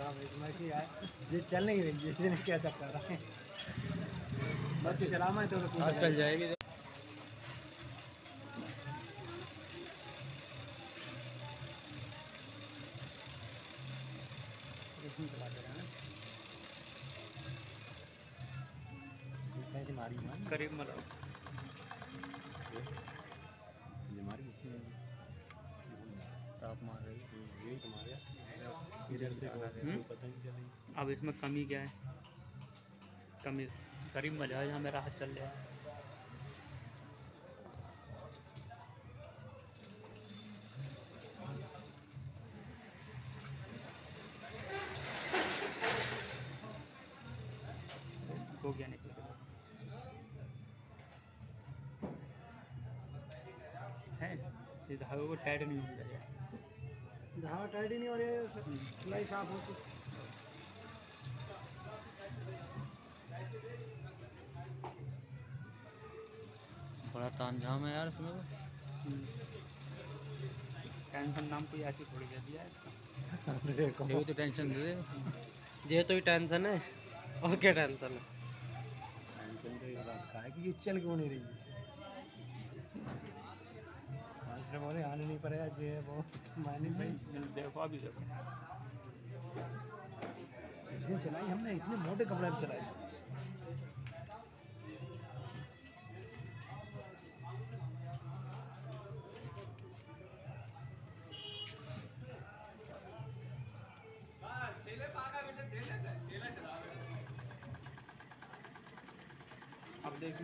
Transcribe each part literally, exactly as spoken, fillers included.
खराब है इसमें कि यार ये चल नहीं रही है, इसने क्या चक्कर रहा है। बच्चे चला मैं तो चल जाएगी। करीब मतलब टॉप मार रही यही तुम्हारे इधर से पता नहीं चली। अब इसमें कमी क्या है? कमी करीब में जाए जहाँ मेरा हाथ चल जाए। हो गया निकल है ये धागे को टाइट नहीं हो जाएगा। धागा टाइट ही नहीं हो रही है, सिलाई साफ होती। बड़ा तामझाम है यार इसमें तो। टेंशन नाम कोई ऐसी थोड़ी दे दिया है इसका। देखो ये तो टेंशन दे दे। ये तो ही टेंशन है और क्या टेंशन है। टेंशन तो ये बात का है कि ये चल क्यों नहीं रही है। मास्टर बोले आने नहीं पड़ेगा ये वो मानी भाई। देखो अभी देखो इसने चलाई, हमने इतने मोटे कपड़े में चलाई। अब देखिए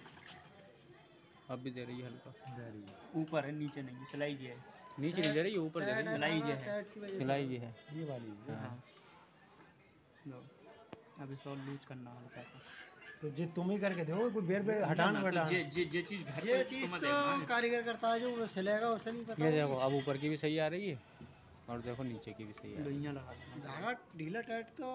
अब भी दे रही है हल्का। ऊपर है नीचे नहीं, सिलाई जी है। नीचे नहीं दे रही है, ऊपर दे रही है। सिलाई जी है, सिलाई भी है ये वाली है। हाँ। लो अभी सॉल लूज करना हल्का सा। तो जे तुम ही करके दो, कोई बेर बेर हटाना तो हटाना। जे जे जे चीज घर ये पे चीज तो मत तो देखना। कारीगर करता है, जो सिलेगा उसे नहीं पता। ये देखो अब ऊपर की भी सही आ रही है और देखो नीचे की भी सही आ रही लोइयाँ लगा देना। धागा ढीला टाइट तो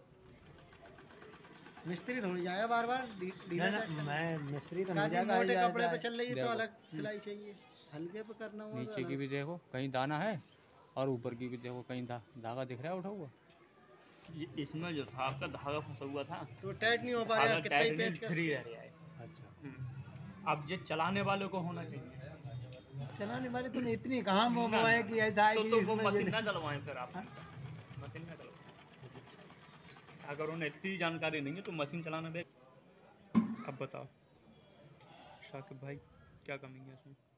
मिस्त्री थोड़ी जाएगा बार बार ढीला ना टाइट। ना मैं मिस्त्री तो नहीं काफी जाएगा। मोटे कपड़े पे चल रही है तो देखो। अलग सिलाई चाहिए, हल्के पे करना है। हुआ नीचे की भी देखो कहीं दाना है और ऊपर की भी देखो कहीं धा, धागा दिख रहा है उठा हुआ। ये इसमें जो था आपका धागा फंसा हुआ था, तो टाइट नहीं हो पा रहा, धागा कितना ही टाइट नहीं, पेच कस। फ्री रह रहा है। अच्छा अब जे चलाने वालों को होना चाहिए। चलाने वाले तुमने इतनी कहाँ वो वो है कि ऐसा है तो, कि तो वो इसमें मशीन ये- ना चलवाएं फिर आप। मशीन ना चलवाएं। अगर उन्हें इतनी जानकारी नहीं है तो मशीन चलाना दे। अब बताओ शाकिब भाई क्या कमी है इसमें?